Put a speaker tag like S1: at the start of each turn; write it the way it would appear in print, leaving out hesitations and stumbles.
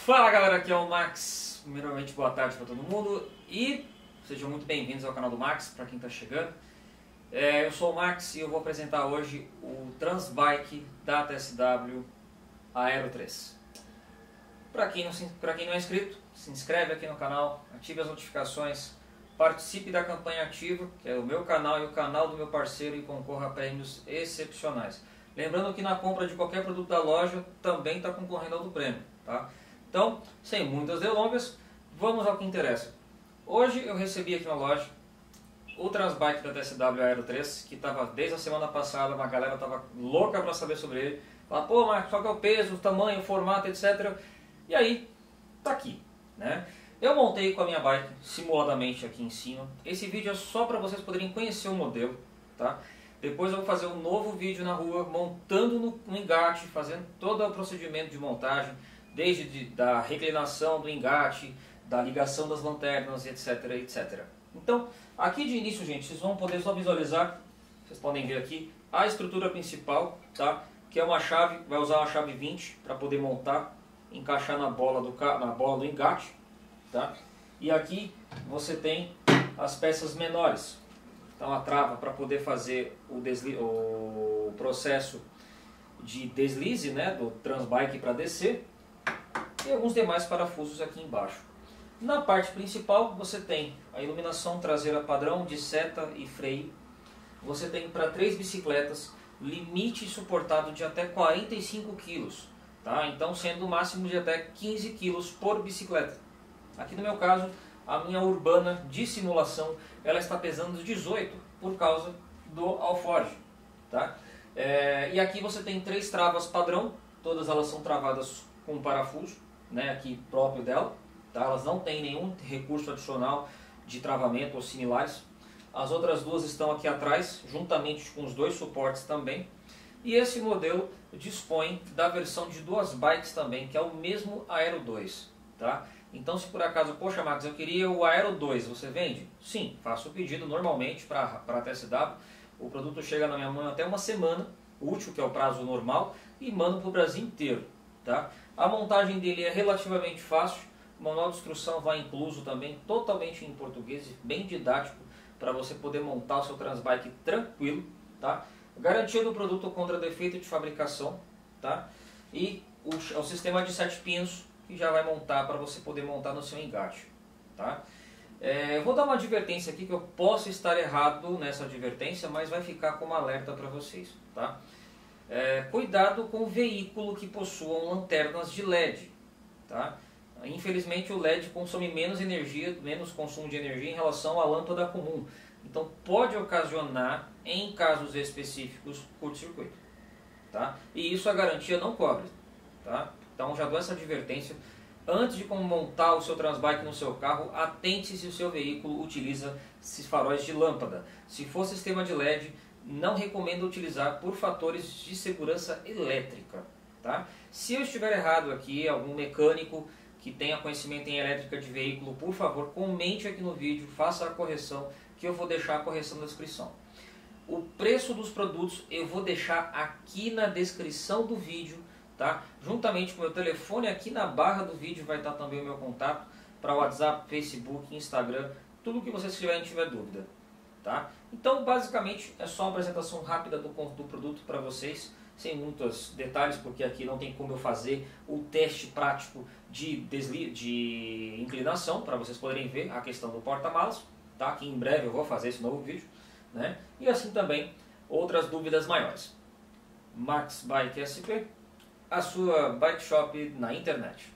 S1: Fala galera, aqui é o Max. Primeiramente, boa tarde para todo mundo e sejam muito bem-vindos ao canal do Max, para quem está chegando. Eu sou o Max e eu vou apresentar hoje o Transbike da TSW Aero 3. Para quem não é inscrito, se inscreve aqui no canal, ative as notificações, participe da campanha ativa, que é o meu canal e o canal do meu parceiro, e concorra a prêmios excepcionais. Lembrando que na compra de qualquer produto da loja também está concorrendo ao do prêmio, tá? Então, sem muitas delongas, vamos ao que interessa. Hoje eu recebi aqui na loja o Transbike da TSW Aero 3, que estava desde a semana passada, uma galera estava louca para saber sobre ele. Fala, pô, Marcos, qual que é o peso, o tamanho, o formato, etc. E aí, tá aqui, né? Eu montei com a minha bike simuladamente aqui em cima. Esse vídeo é só para vocês poderem conhecer o modelo, tá? Depois eu vou fazer um novo vídeo na rua, montando no engate, fazendo todo o procedimento de montagem, desde da reclinação do engate, da ligação das lanternas, etc, etc. Então, aqui de início, gente, vocês vão poder só visualizar, vocês podem ver aqui, a estrutura principal, tá? Que é uma chave, vai usar uma chave 20 para poder montar, encaixar na bola do engate, tá? E aqui você tem as peças menores. Então a trava para poder fazer o processo de deslize, né, do Transbike para descer, e alguns demais parafusos aqui embaixo. Na parte principal você tem a iluminação traseira padrão de seta e freio. Você tem para 3 bicicletas limite suportado de até 45 kg, tá? Então sendo o máximo de até 15 kg por bicicleta. Aqui no meu caso, a minha Urbana de simulação, ela está pesando 18 por causa do alforge, tá? E aqui você tem 3 travas padrão, todas elas são travadas com parafuso, né, aqui próprio dela, tá? Elas não têm nenhum recurso adicional de travamento ou similares. As outras duas estão aqui atrás, juntamente com os 2 suportes também. E esse modelo dispõe da versão de 2 bikes também, que é o mesmo Aero 2, tá? Então, se por acaso, poxa Max, eu queria o Aero 2, você vende? Sim, faço o pedido normalmente para a TSW. O produto chega na minha mão até uma semana útil, que é o prazo normal, e mando para o Brasil inteiro, tá? A montagem dele é relativamente fácil, o manual de instrução vai incluso também, totalmente em português, bem didático, para você poder montar o seu Transbike tranquilo, tá? Garantia do produto contra defeito de fabricação, tá? E o sistema de 7 pinos, que já vai montar para você poder montar no seu engate, tá? Eu vou dar uma advertência aqui, que eu posso estar errado nessa advertência, mas vai ficar como alerta para vocês, tá? Cuidado com o veículo que possuam lanternas de LED, tá? Infelizmente o LED consome menos energia, menos consumo de energia em relação à lâmpada comum, então pode ocasionar, em casos específicos, curto-circuito, tá? E isso a garantia não cobre, tá? Então já dou essa advertência. Antes de montar o seu Transbike no seu carro, atente se o seu veículo utiliza esses faróis de lâmpada. Se for sistema de LED, não recomendo utilizar por fatores de segurança elétrica, tá? Se eu estiver errado aqui, algum mecânico que tenha conhecimento em elétrica de veículo, por favor, comente aqui no vídeo, faça a correção, que eu vou deixar a correção na descrição. O preço dos produtos eu vou deixar aqui na descrição do vídeo, tá? Juntamente com o meu telefone, aqui na barra do vídeo vai estar também o meu contato para WhatsApp, Facebook, Instagram, tudo que vocês tiver dúvida, tá? Então basicamente é só uma apresentação rápida do produto para vocês, sem muitos detalhes, porque aqui não tem como eu fazer o teste prático de inclinação, para vocês poderem ver a questão do porta-malas, tá? Que em breve eu vou fazer esse novo vídeo, né? E assim também outras dúvidas maiores. Max Bike SP, a sua bike shop na internet.